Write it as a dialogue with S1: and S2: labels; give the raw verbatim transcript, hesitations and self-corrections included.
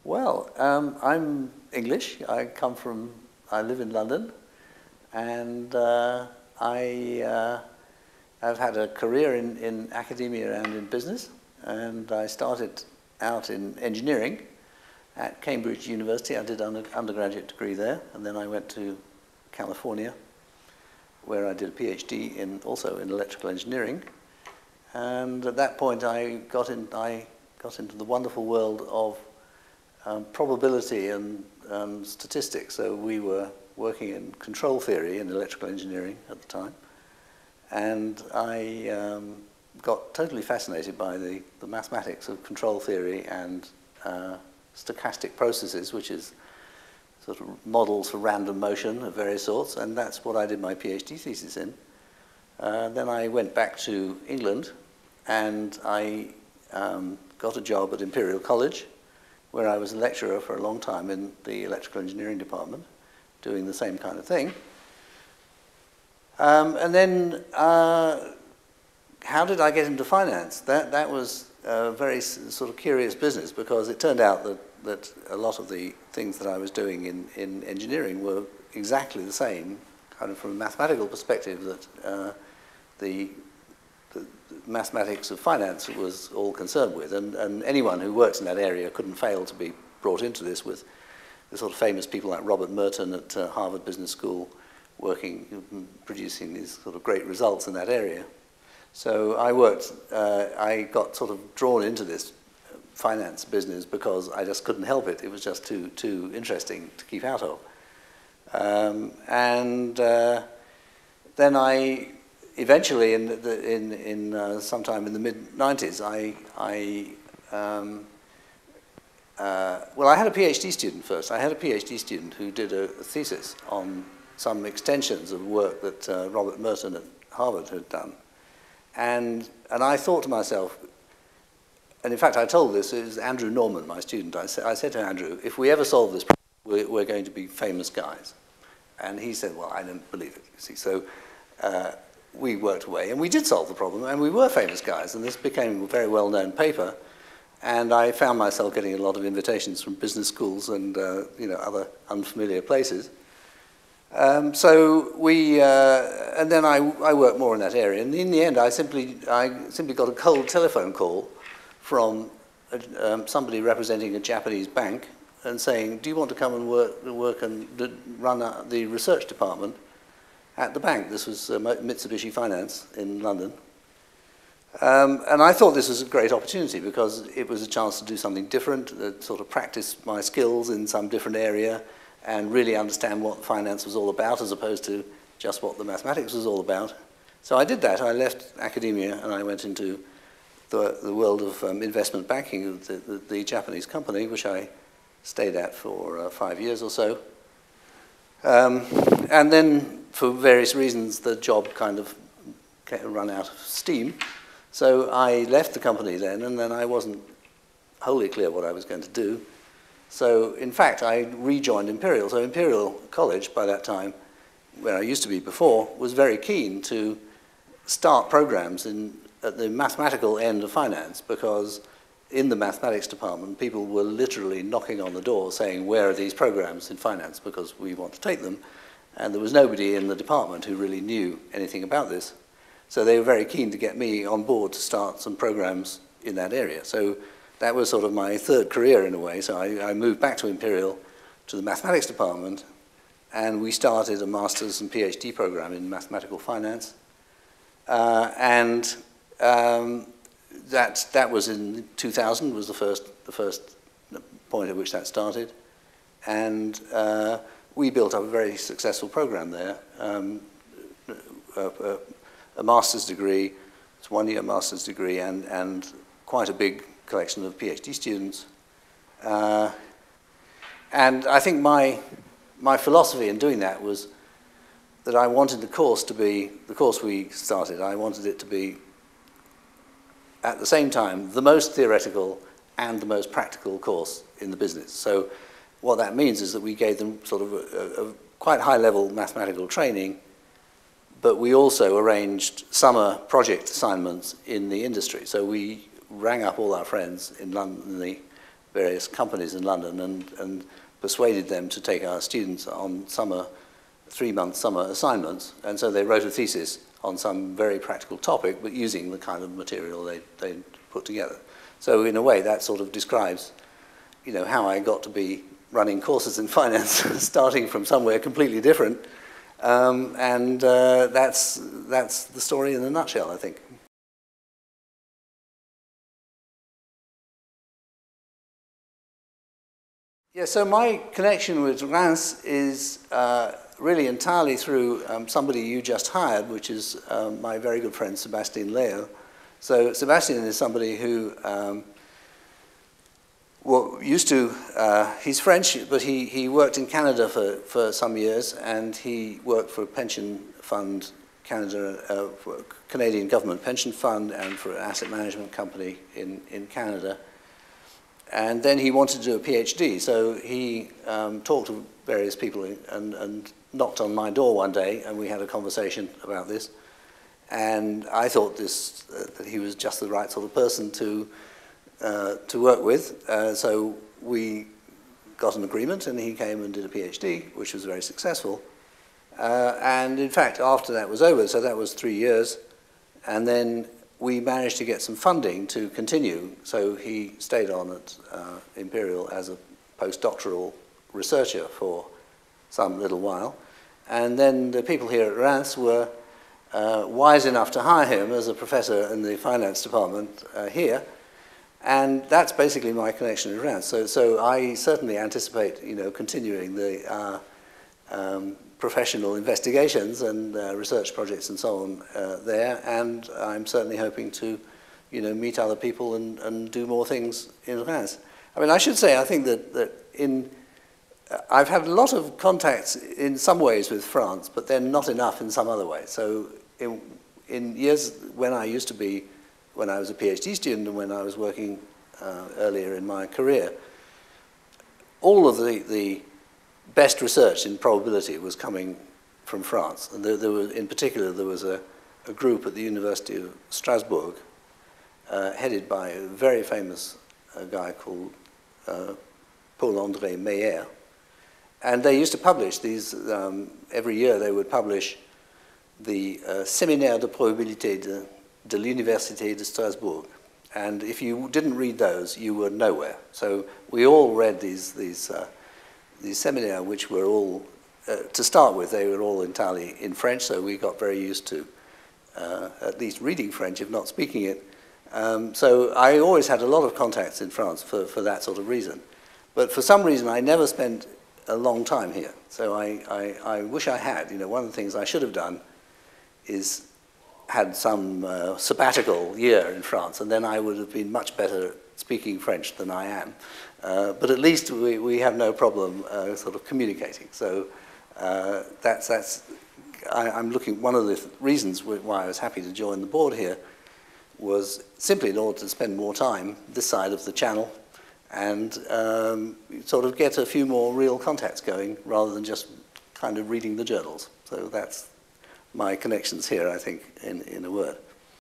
S1: Well, um, I'm English. I come from, I live in London, and uh, I uh, have had a career in, in academia and in business, and I started out in engineering at Cambridge University. I did an undergraduate degree there, and then I went to California, where I did a PhD in also in electrical engineering. And at that point, I got in. I got into the wonderful world of um, probability and um, statistics. So we were working in control theory in electrical engineering at the time, and I um, got totally fascinated by the, the mathematics of control theory and uh, stochastic processes, which is sort of models for random motion of various sorts, and that's what I did my PhD thesis in. Uh, then I went back to England, and I um, got a job at Imperial College, where I was a lecturer for a long time in the electrical engineering department, doing the same kind of thing. Um, and then, uh, how did I get into finance? That, that was a very sort of curious business, because it turned out that, that a lot of the things that I was doing in, in engineering were exactly the same, kind of from a mathematical perspective, that uh, the, the mathematics of finance was all concerned with. And, and anyone who works in that area couldn't fail to be brought into this, with the sort of famous people like Robert Merton at uh, Harvard Business School working, producing these sort of great results in that area. So I worked, uh, I got sort of drawn into this finance business because I just couldn't help it. It was just too, too interesting to keep out of. Um, and uh, then I, eventually, in, the, in, in uh, sometime in the mid nineties, I, I um, uh, well, I had a PhD student first. I had a PhD student who did a, a thesis on some extensions of work that uh, Robert Merton at Harvard had done. And, and I thought to myself, and in fact I told this, it was Andrew Norman, my student, I, sa I said to Andrew, if we ever solve this problem, we're, we're going to be famous guys. And he said, well, I don't believe it, you see. So uh, we worked away, and we did solve the problem, and we were famous guys, and this became a very well-known paper. And I found myself getting a lot of invitations from business schools and uh, you know, other unfamiliar places. Um, so we, uh, and then I, I worked more in that area. And in the end, I simply, I simply got a cold telephone call from a, um, somebody representing a Japanese bank and saying, do you want to come and work, work and run uh, the research department at the bank? This was uh, Mitsubishi Finance in London. Um, and I thought this was a great opportunity because it was a chance to do something different, uh, sort of practice my skills in some different area and really understand what finance was all about as opposed to just what the mathematics was all about. So I did that. I left academia and I went into the, the world of um, investment banking, the, the, the Japanese company, which I stayed at for uh, five years or so. Um, and then, for various reasons, the job kind of ran out of steam. So I left the company then, and then I wasn't wholly clear what I was going to do. So, in fact, I rejoined Imperial. So Imperial College, by that time, where I used to be before, was very keen to start programs in, at the mathematical end of finance, because in the mathematics department, people were literally knocking on the door saying, where are these programs in finance, because we want to take them. And there was nobody in the department who really knew anything about this. So they were very keen to get me on board to start some programs in that area. So that was sort of my third career in a way. So I, I moved back to Imperial, to the mathematics department, and we started a master's and PhD program in mathematical finance. Uh, and um, that, that was in two thousand, was the first, the first point at which that started. And uh, we built up a very successful program there. Um, uh, uh, a master's degree, it's one year master's degree, and, and quite a big collection of PhD students. Uh, and I think my, my philosophy in doing that was that I wanted the course to be, the course we started, I wanted it to be at the same time the most theoretical and the most practical course in the business. So what that means is that we gave them sort of a, a quite high level mathematical training, but we also arranged summer project assignments in the industry. So we rang up all our friends in London, in the various companies in London and, and persuaded them to take our students on summer, three-month summer assignments. And so they wrote a thesis on some very practical topic, but using the kind of material they they put together. So in a way, that sort of describes, you know, how I got to be running courses in finance, starting from somewhere completely different. Um, and uh, that's, that's the story in a nutshell, I think. Yeah, so my connection with Reims is uh, really entirely through um, somebody you just hired, which is um, my very good friend, Sébastien Leo. So Sébastien is somebody who um, well, used to, uh, he's French, but he, he worked in Canada for, for some years, and he worked for a pension fund, Canada, uh, for a Canadian government pension fund, and for an asset management company in, in Canada. And then he wanted to do a PhD, so he um, talked to various people and, and knocked on my door one day, and we had a conversation about this. And I thought this, uh, that he was just the right sort of person to, uh, to work with. Uh, so we got an agreement, and he came and did a PhD, which was very successful. Uh, and in fact, after that was over, so that was three years, and then we managed to get some funding to continue, so he stayed on at uh, Imperial as a postdoctoral researcher for some little while. And then the people here at Reims were uh, wise enough to hire him as a professor in the finance department uh, here, and that's basically my connection with Reims. So, so I certainly anticipate, you know, continuing the uh, um, professional investigations and uh, research projects and so on uh, there, and I'm certainly hoping to, you know, meet other people and, and do more things in Reims. I mean, I should say, I think that, that in, uh, I've had a lot of contacts in some ways with France, but then not enough in some other ways. So in, in years when I used to be, when I was a PhD student and when I was working uh, earlier in my career, all of the, the best research in probability was coming from France. And there, there was, in particular, there was a, a group at the University of Strasbourg, uh, headed by a very famous uh, guy called uh, Paul-André Meyer. And they used to publish these, um, every year they would publish the uh, Séminaire de probabilité de, de l'Université de Strasbourg. And if you didn't read those, you were nowhere. So we all read these, these uh, these seminaires, which were all, uh, to start with, they were all entirely in French, so we got very used to uh, at least reading French, if not speaking it. Um, so I always had a lot of contacts in France for, for that sort of reason. But for some reason, I never spent a long time here. So I, I, I wish I had. You know, one of the things I should have done is had some uh, sabbatical year in France, and then I would have been much better at speaking French than I am. Uh, but at least we, we have no problem uh, sort of communicating. So uh, that's, that's I, I'm looking, one of the th reasons why I was happy to join the board here was simply in order to spend more time this side of the channel and um, sort of get a few more real contacts going rather than just kind of reading the journals. So that's my connections here, I think, in, in a word.